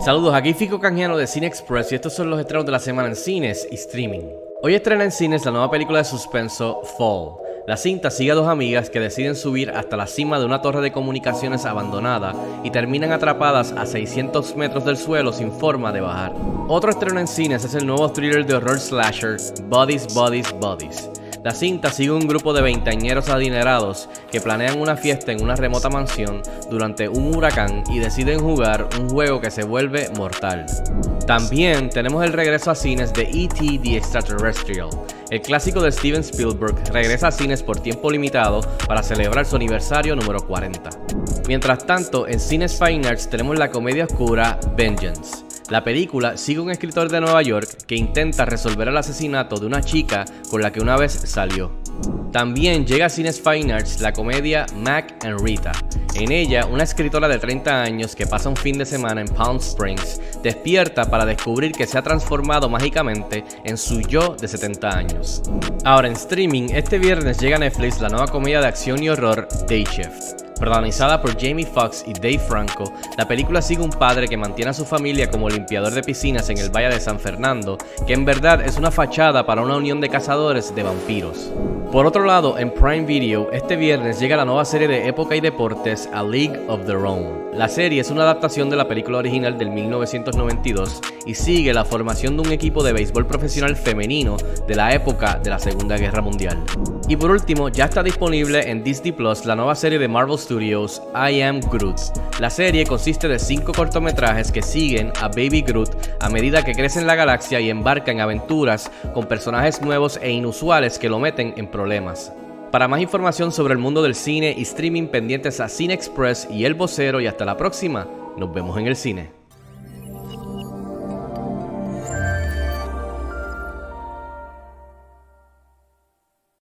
Saludos, aquí Fico Canjiano de Cine Express y estos son los estrenos de la semana en cines y streaming. Hoy estrena en cines la nueva película de suspenso Fall. La cinta sigue a dos amigas que deciden subir hasta la cima de una torre de comunicaciones abandonada y terminan atrapadas a 600 metros del suelo sin forma de bajar. Otro estreno en cines es el nuevo thriller de horror slasher Bodies, Bodies, Bodies. La cinta sigue un grupo de veinteañeros adinerados que planean una fiesta en una remota mansión durante un huracán y deciden jugar un juego que se vuelve mortal. También tenemos el regreso a cines de E.T. the Extraterrestrial. El clásico de Steven Spielberg regresa a cines por tiempo limitado para celebrar su aniversario número 40. Mientras tanto, en Cines Fine Arts tenemos la comedia oscura Vengeance. La película sigue a un escritor de Nueva York que intenta resolver el asesinato de una chica con la que una vez salió. También llega a Cines Fine Arts la comedia Mac and Rita. En ella, una escritora de 30 años que pasa un fin de semana en Palm Springs despierta para descubrir que se ha transformado mágicamente en su yo de 70 años. Ahora en streaming, este viernes llega a Netflix la nueva comedia de acción y horror Day Shift. Protagonizada por Jamie Foxx y Dave Franco, la película sigue un padre que mantiene a su familia como limpiador de piscinas en el Valle de San Fernando, que en verdad es una fachada para una unión de cazadores de vampiros. Por otro lado, en Prime Video, este viernes llega la nueva serie de época y deportes A League of Their Own. La serie es una adaptación de la película original del 1992 y sigue la formación de un equipo de béisbol profesional femenino de la época de la Segunda Guerra Mundial. Y por último, ya está disponible en Disney Plus la nueva serie de Marvel Studios I Am Groot. La serie consiste de 5 cortometrajes que siguen a Baby Groot a medida que crece en la galaxia y embarca en aventuras con personajes nuevos e inusuales que lo meten en problemas. Para más información sobre el mundo del cine y streaming, pendientes a Cine Express y El Vocero, y hasta la próxima, nos vemos en el cine.